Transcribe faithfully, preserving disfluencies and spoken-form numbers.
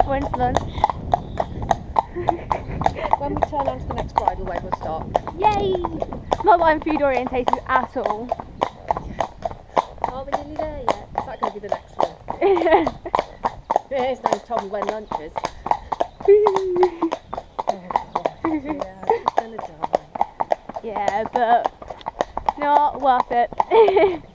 When's lunch? When we turn on to the next bridle way, we'll start. Yay! Not that I'm food orientated at all. Are we nearly there yet? Is that going to be the next one? Here's no told me when lunch is. Oh God, yeah, I'm just gonna die. Yeah, but not worth it.